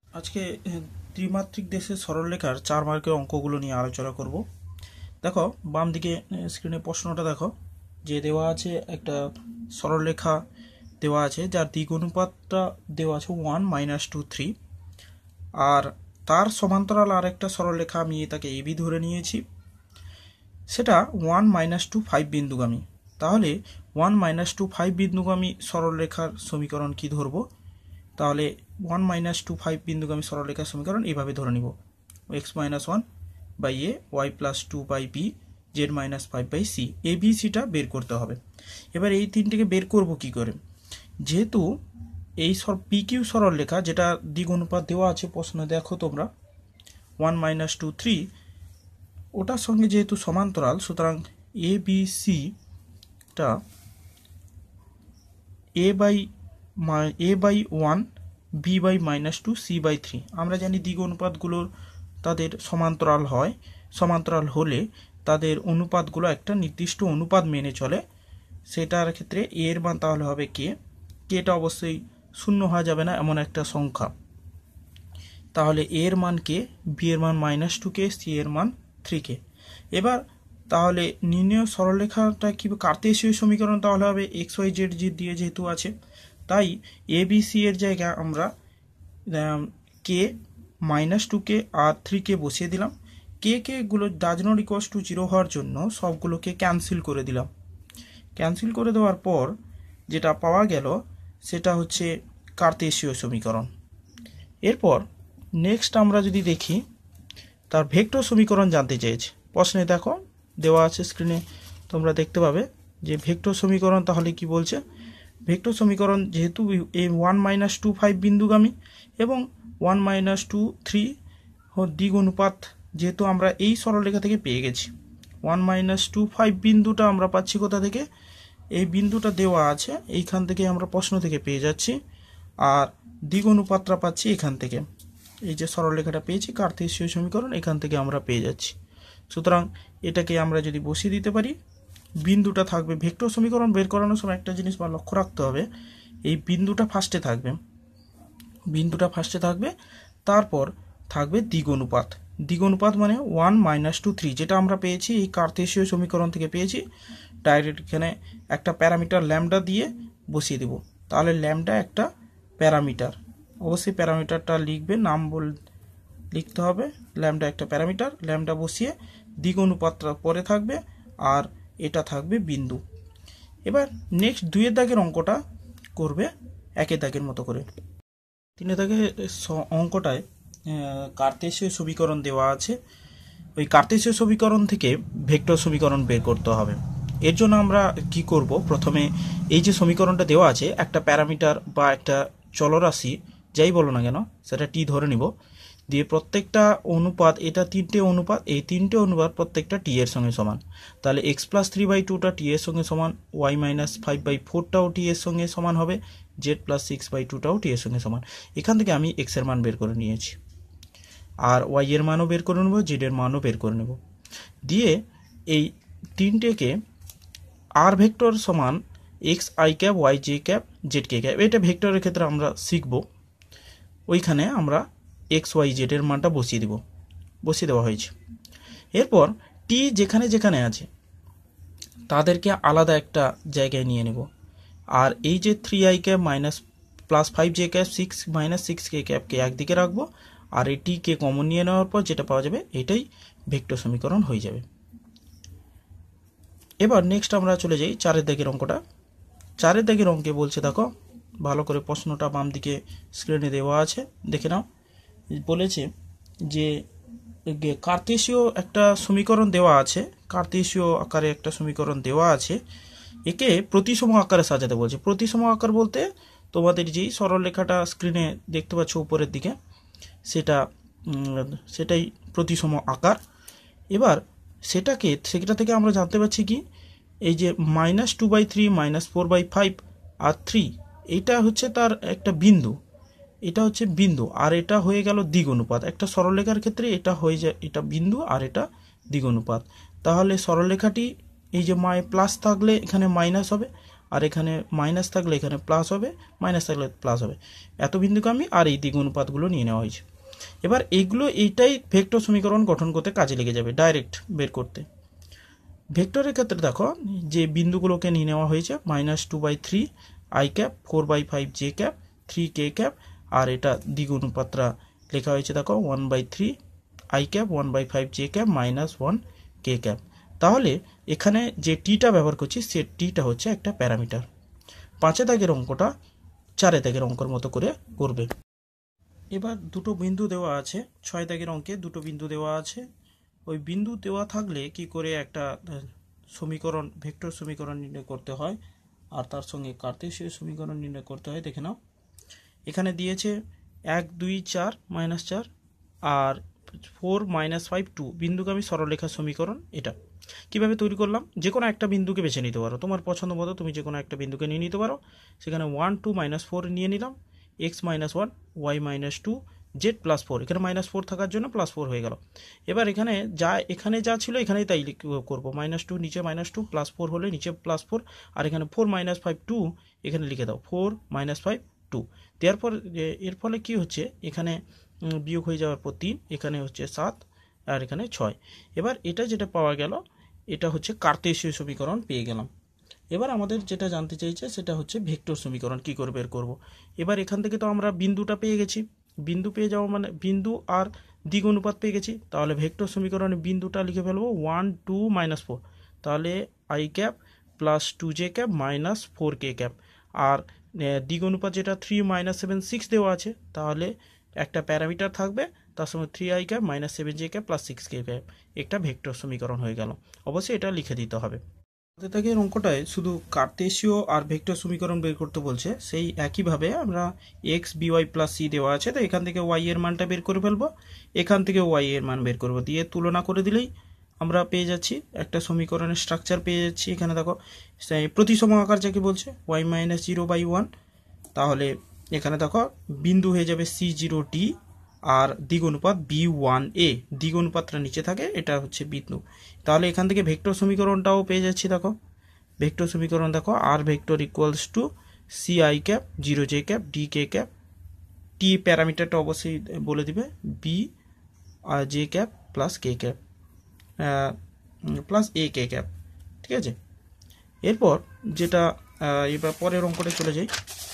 আজকে ত্রিমাত্রিক দেশের সরলরেখার 4 মার্কের অঙ্কগুলো নিয়ে আলোচনা করব। দেখো বাম দিকে স্ক্রিনে প্রশ্নটা দেখো, যে দেওয়া আছে একটা সরলরেখা দেওয়া আছে যার দিক অনুপাতটা দেওয়া আছে 1 - 2 3, আর তার সমান্তরাল আর একটা সরলরেখা আমি এটাকে এবি ধরে নিয়েছি, সেটা 1 - 2 5 বিন্দুগামী। তাহলে 1 - 2 5 বিন্দুগামী সরলরেখার সমীকরণ কি ধরবো? তাহলে 1 - 2 5 বিন্দুগামী সরলরেখার সমীকরণ এইভাবে ধরে নিব, x - 1 by A, y + 2 by B, z - 5 by C. A B সিটা বের করতে হবে। এবার এই তিনটিকে বের করব কি করে? যেহেতু এই পি কিউ সরলরেখা যেটা দিক অনুপাত দেওয়া আছে প্রশ্নে, দেখো তোমরা 1 - 2 3, ওটার সঙ্গে যেহেতু সমান্তরাল, সুতরাং এ বি সিটা A by 1, B by -2, C by 3। আমরা জানি দিক অনুপাতগুলোর তাদের সমান্তরাল হয়, সমান্তরাল হলে তাদের অনুপাতগুলো একটা নির্দিষ্ট অনুপাত মেনে চলে। সেটার ক্ষেত্রে এ এর মান তাহলে হবে কে, কেটা অবশ্যই শূন্য হওয়া যাবে না এমন একটা সংখ্যা। তাহলে এ এর মান কে, বি এর মান -2কে, সি এর মান 3কে। এবার তাহলে নির্ণয় সরলরেখাটা কি কার্তেশীয় সমীকরণ তাহলে হবে XY Z দিয়ে যেহেতু আছে, তাই এ বি সি এর জায়গায় আমরা কে -2কে আর 3কে বসিয়ে দিলাম। কে গুলো ডাজ নট ইকুয়ালস টু 0 হওয়ার জন্য সবগুলোকে ক্যান্সেল করে দিলাম। ক্যান্সেল করে দেওয়ার পর যেটা পাওয়া গেল সেটা হচ্ছে কার্তেশীয় সমীকরণ। এরপর নেক্সট আমরা যদি দেখি, তার ভেক্টর সমীকরণ জানতে চেয়েছে প্রশ্নে। দেখো দেওয়া আছে স্ক্রিনে, তোমরা দেখতে পাবে যে ভেক্টর সমীকরণ তাহলে কি বলছে। ভেক্টর সমীকরণ যেহেতু এই 1 - 2 5 বিন্দুগামী এবং 1 - 2 3 দিক অনুপাত, যেহেতু আমরা এই সরলরেখা থেকে পেয়ে গেছি 1 - 2 5 বিন্দুটা আমরা পাচ্ছি কোথা থেকে? এই বিন্দুটা দেওয়া আছে, এইখান থেকে আমরা প্রশ্ন থেকে পেয়ে যাচ্ছি, আর দিক অনুপাতটা পাচ্ছি এখান থেকে। এই যে সরলরেখাটা পেয়েছি কার্তেশীয় সমীকরণ এখান থেকে আমরা পেয়ে যাচ্ছি। সুতরাং এটাকে আমরা যদি বসিয়ে দিতে পারি, বিন্দুটা থাকবে। ভেক্টর সমীকরণ বের করানোর সময় একটা জিনিস লক্ষ্য রাখতে হবে, এই বিন্দুটা ফার্স্টে থাকবে, বিন্দুটা ফার্স্টে থাকবে, তারপর থাকবে দিক অনুপাত। দিক অনুপাত মানে 1 - 2 3, যেটা আমরা পেয়েছি এই কার্তেশীয় সমীকরণ থেকে পেয়েছি। ডাইরেক্ট এখানে একটা প্যারামিটার ল্যামডা দিয়ে বসিয়ে দেব। তাহলে ল্যামডা একটা প্যারামিটার, অবশ্যই প্যারামিটারটা লিখবে, নাম লিখতে হবে। ল্যামডা একটা প্যারামিটার, ল্যামডা বসিয়ে দিক অনুপাতটা পরে থাকবে, আর এটা থাকবে বিন্দু। এবার নেক্সট 2 দাগের অঙ্কটা করবে 1 দাগের মতো করে। 3 দাগের অঙ্কটায় কার্তেশীয় সমীকরণ দেওয়া আছে, ওই কার্তেশীয় সমীকরণ থেকে ভেক্টর সমীকরণ বের করতে হবে। এর জন্য আমরা কি করব, প্রথমে এই যে সমীকরণটা দেওয়া আছে একটা প্যারামিটার বা একটা চলরাশি যাই বলো না কেন সেটা টি ধরে নিব, দিয়ে প্রত্যেকটা অনুপাত, এটা 3টে অনুপাত, এই 3টে অনুপাত প্রত্যেকটা টি এর সঙ্গে সমান। তাহলে x + 3/2টা টি এর সঙ্গে সমান, y - 5/4টাও টি এর সঙ্গে সমান হবে, z + 6/2টাও টি এর সঙ্গে সমান। এখান থেকে আমি x এর মান বের করে নিয়েছি, আর y এর মানও বের করে নেব, z এর মানও বের করে নেব। দিয়ে এই তিনটেকে আর ভেক্টর সমান xi cap, yj cap, zk cap, এটা ভেক্টরের ক্ষেত্রে আমরা শিখব। ওইখানে আমরা xyz এর মানটা বসিয়ে দেওয়া হয়েছে। এরপর টি যেখানে যেখানে আছে তাদেরকে আলাদা একটা জায়গায় নিয়ে নেব, আর এই যে 3i cap +5j cap 6 - 6k ক্যাপকে একদিকে রাখবো, আর এই টিকে কমন নিয়ে নেওয়ার পর যেটা পাওয়া যাবে এটাই ভেক্টর সমীকরণ হয়ে যাবে। এবার নেক্সট আমরা চলে যাই 4 দাগের অঙ্কটা। 4 দাগের অঙ্কে বলছে, দেখো ভালো করে প্রশ্নটা বাম দিকে স্ক্রিনে দেওয়া আছে, দেখে নাও। বলেছে যে কার্তেশীয় একটা সমীকরণ দেওয়া আছে, কার্তেশীয় আকারে একটা সমীকরণ দেওয়া আছে, একে প্রতিসম আকারে সাজাতে বলছে। প্রতিসম আকার বলতে তোমাদের যেই সরলরেখাটা স্ক্রিনে দেখতে পাচ্ছ উপরের দিকে, সেটাই প্রতিসম আকার। এবার সেটা থেকে আমরা জানতে পারছি কি, এই যে -2/3, -4/5 আর 3, এইটা হচ্ছে তার একটা বিন্দু, এটা হচ্ছে বিন্দু, আর এটা হয়ে গেল দিক অনুপাত। একটা সরলরেখার ক্ষেত্রে এটা হয়ে যায়, এটা বিন্দু আর এটা দিক অনুপাত। তাহলে সরলরেখাটি এই যে প্লাস থাকলে এখানে মাইনাস হবে, আর এখানে মাইনাস থাকলে এখানে প্লাস হবে, মাইনাস থাকলে প্লাস হবে, এত বিন্দুগামী আর এই দ্বিগুণ অনুপাতগুলো নিয়ে নেওয়া হয়েছে। এবার এইটাই ভেক্টর সমীকরণ গঠন করতে কাজে লেগে যাবে, ডাইরেক্ট বের করতে। ভেক্টরের ক্ষেত্রে দেখো যে বিন্দুগুলোকে নিয়ে নেওয়া হয়েছে -2/3 i cap, 4/5 j cap, 3 k cap, আর এটা দ্বিগুণ অনুপাতটা লেখা হয়েছে দেখো 1/3 i cap, 1/5 j cap, -1 k cap. তাহলে এখানে যে টিটা ব্যবহার করছি সে টিটা হচ্ছে একটা প্যারামিটার। 5 দাগের অঙ্কটা 4 দাগের অঙ্কের মতো করে করবে। এবার দুটো বিন্দু দেওয়া আছে, 6 দাগের অঙ্কে দুটো বিন্দু দেওয়া আছে। ওই বিন্দু দেওয়া থাকলে কি করে একটা সমীকরণ, ভেক্টর সমীকরণ নির্ণয় করতে হয় আর তার সঙ্গে কার্তেশীয় সমীকরণ নির্ণয় করতে হয় দেখে নাও। এখানে দিয়েছে 1 2 4 -4 আর 4 -5 2 বিন্দুগামী সরলরেখা সমীকরণ। এটা কিভাবে তৈরি করলাম, যে কোনো একটা বিন্দুকে বেছে নিতে পারো, তোমার পছন্দ মতো তুমি যে কোনো একটা বিন্দুকে নিয়ে নিতে পারো। সেখানে 1 2 -4 নিয়ে নিলাম, x -1 y -2 z +4, এখানে -4 থাকার জন্য +4 হয়ে গেল। এবার এখানে যা ছিল এখানেই তাই করবো, -2 নিচে -2, +4 হলে নিচে +4, আর এখানে 4 -5 2 এখানে লিখে দাও, 4 -5 2 দেওয়ার পর এর ফলে কি হচ্ছে, এখানে বিয়োগ হয়ে যাওয়ার পর 3, এখানে হচ্ছে 7 আর এখানে 6। এবার এটা যেটা পাওয়া গেল এটা হচ্ছে কার্তেশীয় সমীকরণ পেয়ে গেলাম। এবার আমাদের যেটা জানতে চাইছে সেটা হচ্ছে ভেক্টর সমীকরণ কি করে বের করব। এবার এখান থেকে তো আমরা বিন্দুটা পেয়ে গেছি, বিন্দু পেয়ে যাওয়া মানে বিন্দু আর দিক অনুপাত পেয়ে গেছি, তাহলে ভেক্টর সমীকরণে বিন্দুটা লিখে ফেলবো 1 2 -4, তাহলে i cap +2 j cap -4 k cap, আর দিক অনুপাত যেটা 3 -7 6 দেওয়া আছে, তাহলে একটা প্যারামিটার থাকবে, তার সঙ্গে 3i cap -7 j cap +6 k cap, একটা ভেক্টর সমীকরণ হয়ে গেল। অবশ্যই এটা লিখে দিতে হবে। তাদের অঙ্কটায় শুধু কার্তেশীয় আর ভেক্টর সমীকরণ বের করতে বলছে, সেই একইভাবে আমরা x by + c দেওয়া আছে, তো এখান থেকে y এর মানটা বের করে ফেলবো, এখান থেকে y এর মান বের করবো, দিয়ে তুলনা করে দিলেই আমরা পেয়ে যাচ্ছি একটা সমীকরণের স্ট্রাকচার পেয়ে যাচ্ছি। এখানে দেখো প্রতিসম আকার যাকে বলছে y - 0/1, তাহলে এখানে দেখো বিন্দু হয়ে যাবে c0d আর দিক অনুপাত b1a, দিক অনুপাতটা নিচে থাকে, এটা হচ্ছে বিন্দু। তাহলে এখান থেকে ভেক্টর সমীকরণটাও পেয়ে যাচ্ছি। দেখো ভেক্টর সমীকরণ দেখো r vector equals to c(i cap 0 j cap d k cap), t প্যারামিটারটা অবশ্যই বলে দিবে, b j cap plus k cap plus a k cap, ঠিক আছে। এরপর যেটা এবার পরের অঙ্কটা চলে যাই,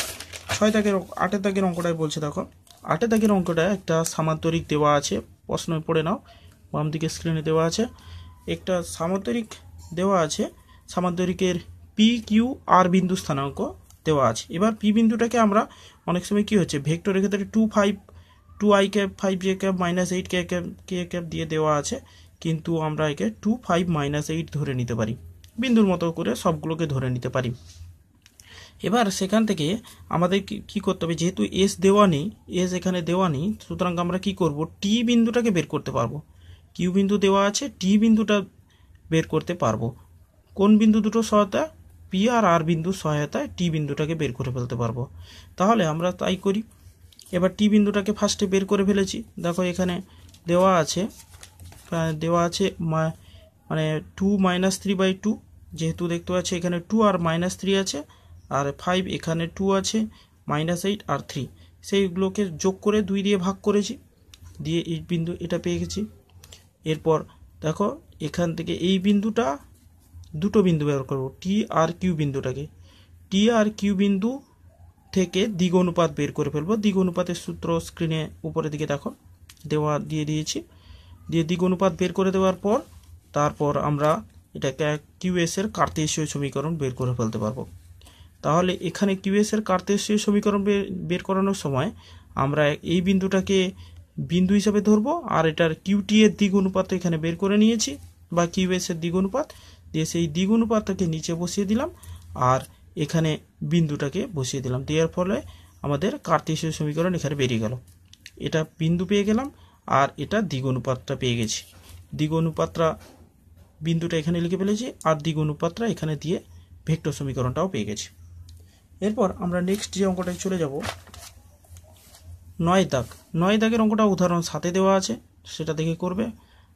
8 দাগের অঙ্কটায় বলছে দেখো 8 দাগের অঙ্কটা একটা সামান্তরিক দেওয়া আছে, প্রশ্ন পড়ে নাও, বাম দিকে স্ক্রিনে দেওয়া আছে একটা সামান্তরিক দেওয়া আছে, সামান্তরিকের পি কিউ আর বিন্দু স্থানাঙ্ক দেওয়া আছে। এবার পি বিন্দুটাকে আমরা অনেক সময় কি হচ্ছে ভেক্টরের ক্ষেত্রে 2i cap 5 j cap -8 k cap দিয়ে দেওয়া আছে, কিন্তু আমরা একে 2 5 -8 ধরে নিতে পারি, বিন্দুর মতো করে সবগুলোকে ধরে নিতে পারি। এবার সেখান থেকে আমাদের কি করতে হবে, যেহেতু এস দেওয়া নেই, এস এখানে দেওয়া নেই, সুতরাং আমরা কি করব, টি বিন্দুটাকে বের করতে পারবো। কিউ বিন্দু দেওয়া আছে, টি বিন্দুটা বের করতে পারবো। কোন বিন্দু দুটো সহায়তা, পি আর আর বিন্দুর সহায়তায় টি বিন্দুটাকে বের করে ফেলতে পারবো। তাহলে আমরা তাই করি। এবার টি বিন্দুটাকে ফার্স্টে বের করে ফেলেছি। দেখো এখানে দেওয়া আছে মানে 2 -3/2, যেহেতু দেখতে পাচ্ছি এখানে 2 আর -3 আছে, আর 5 এখানে 2 আছে, -8 আর 3, সেইগুলোকে যোগ করে 2 দিয়ে ভাগ করেছি, দিয়ে এই বিন্দু এটা পেয়ে গেছি। এরপর দেখো এখান থেকে এই বিন্দুটা, দুটো বিন্দু ব্যবহার করব, টি আর কিউ বিন্দুটাকে, টি আর কিউ বিন্দু থেকে দিক অনুপাত বের করে ফেলবো। দিক অনুপাতের সূত্র স্ক্রিনে উপরের দিকে দেখো দিয়ে দিয়েছি, দিয়ে দিক অনুপাত বের করে দেওয়ার পর তারপর আমরা এটাকে কিউএস এর কার্তেশীয় সমীকরণ বের করে ফেলতে পারবো। তাহলে এখানে কিউএস এর কার্তেশীয় সমীকরণ বের করানোর সময় আমরা এই বিন্দুটাকে বিন্দু হিসাবে ধরবো, আর এটার কিউটি এর দিক অনুপাত এখানে বের করে নিয়েছি, বা কিউএস এর দিক অনুপাত, দিয়ে সেই দিক অনুপাতটাকে নিচে বসিয়ে দিলাম, আর এখানে বিন্দুটাকে বসিয়ে দিলাম, দেওয়ার ফলে আমাদের কার্তেশীয় সমীকরণ এখানে বেরিয়ে গেল। এটা বিন্দু পেয়ে গেলাম, আর এটা দিক অনুপাতটা পেয়ে গেছি। দিক অনুপাতটা বিন্দুটা এখানে লিখে ফেলেছি, আর দিক অনুপাতটা এখানে দিয়ে ভেক্টর সমীকরণটাও পেয়ে গেছি। এরপর আমরা নেক্সট যে অঙ্কটায় চলে যাব, 9 দাগের অঙ্কটা উদাহরণ 7 দেওয়া আছে, সেটা দেখে করবে।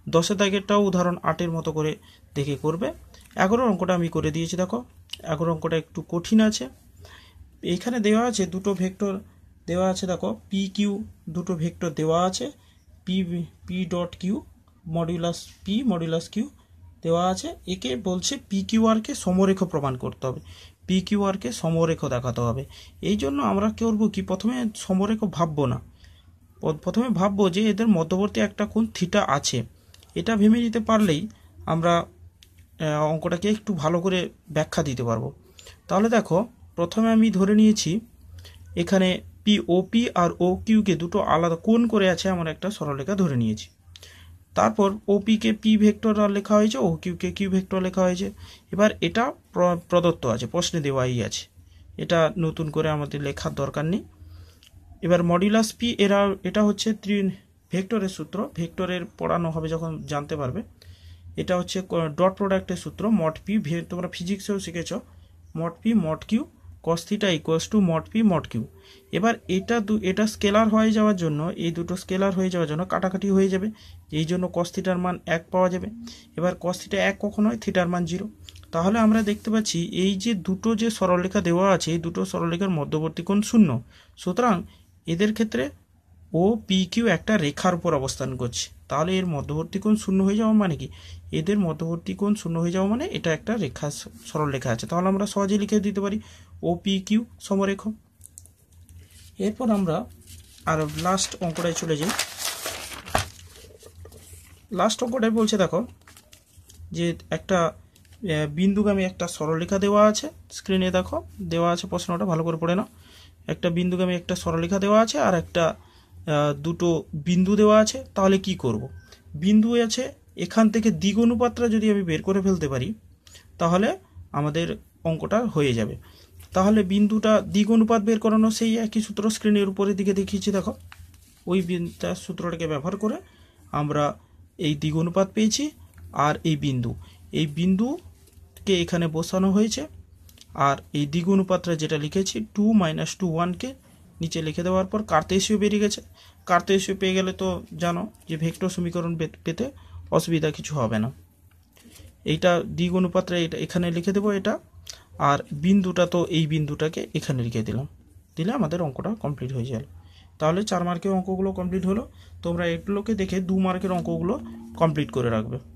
10 দাগেরটাও উদাহরণ 8-এর মতো করে দেখে করবে। 11 অঙ্কটা আমি করে দিয়েছি। দেখো 11 অঙ্কটা একটু কঠিন আছে। এইখানে দেওয়া আছে দুটো ভেক্টর দেওয়া আছে। দেখো পি কিউ দুটো ভেক্টর দেওয়া আছে, P P dot Q modulus Q দেওয়া আছে। একে বলছে পি কিউ আরকে সমরেখ প্রমাণ করতে হবে, পি কিউ আরকে সমরেখ দেখাতে হবে। এই জন্য আমরা করবো কি, প্রথমে সমরেখ ভাববো না, প্রথমে ভাববো যে এদের মধ্যবর্তী একটা কোণ থিটা আছে। এটা ভেবে নিতে পারলেই আমরা অঙ্কটাকে একটু ভালো করে ব্যাখ্যা দিতে পারবো। তাহলে দেখো প্রথমে আমি ধরে নিয়েছি এখানে ওপি আর ও কিউকে দুটো আলাদা কোণ করে আছে এমন একটা সরলরেখা ধরে নিয়েছি। তারপর ওপিকে পি ভেক্টর লেখা হয়েছে, ও কিউকে কিউ ভেক্টর লেখা হয়েছে। এবার এটা প্রদত্ত আছে, প্রশ্নে দেওয়াই আছে, এটা নতুন করে আমাদের লেখার দরকার নেই। এবার মডিউলাস পি এটা হচ্ছে ভেক্টরের সূত্র, ভেক্টরের পড়ানো হবে যখন জানতে পারবে। এটা হচ্ছে ডট প্রোডাক্টের সূত্র, মড পি, তোমরা ফিজিক্সেও শিখেছ, mod P mod Q cos theta equals to mod P mod Q. এবার এটা স্কেলার হয়ে যাওয়ার জন্য, এই দুটো স্কেলার হয়ে যাওয়ার জন্য কাটাকাটি হয়ে যাবে, এই জন্য কস থিটার মান 1 পাওয়া যাবে। এবার কস থিটা 1 কখন হয়, থিটার মান 0। তাহলে আমরা দেখতে পাচ্ছি এই যে দুটো যে সরলরেখা দেওয়া আছে, এই দুটো সরলরেখার মধ্যবর্তী কোণ 0। সুতরাং এদের ক্ষেত্রে ও পি কিউ একটা রেখার উপর অবস্থান করছে। তাহলে এর মধ্যবর্তী কোণ 0 হয়ে যাওয়া মানে কি, এদের মধ্যবর্তী কোণ 0 হয়ে যাওয়া মানে এটা একটা রেখা, সরলরেখা আছে। তাহলে আমরা সহজে লিখে দিতে পারি ও পি কিউ সমরেখ। এরপর আমরা আর লাস্ট অঙ্কটায় চলে যাই। লাস্ট অঙ্কটায় বলছে দেখো যে একটা বিন্দুগামী একটা সরলরেখা দেওয়া আছে, স্ক্রিনে দেখো দেওয়া আছে, প্রশ্নটা ভালো করে পড়ে নাও। একটা বিন্দুগামী একটা সরলরেখা দেওয়া আছে আর একটা দুটো বিন্দু দেওয়া আছে। তাহলে কি করব, বিন্দু আছে, এখান থেকে দিক অনুপাতটা যদি আমি বের করে ফেলতে পারি তাহলে আমাদের অঙ্কটা হয়ে যাবে। তাহলে বিন্দুটা দিক অনুপাত বের করানো সেই একই সূত্র স্ক্রিনের উপরের দিকে দেখিয়েছি। দেখো ওই সূত্রটাকে ব্যবহার করে আমরা এই দিক অনুপাত পেয়েছি। আর এই বিন্দুকে এখানে বসানো হয়েছে, আর এই দিক অনুপাতটা যেটা লিখেছি 2 - 2 1কে নিচে লিখে দেওয়ার পর কার্তেশীয় বেরিয়ে গেছে। কার্তেশীয় পেয়ে গেলে তো জানো যে ভেক্টর সমীকরণ পেতে অসুবিধা কিছু হবে না। এইটা দিক অনুপাতটা এটা এখানে লিখে দেবো এটা, আর বিন্দুটা তো এই বিন্দুটাকে এখানে লিখে দিলে আমাদের অঙ্কটা কমপ্লিট হয়ে গেল। তাহলে 4 মার্কের অঙ্কগুলো কমপ্লিট হলো। তোমরা এগুলোকে দেখে 2 মার্কের অঙ্কগুলো কমপ্লিট করে রাখবে।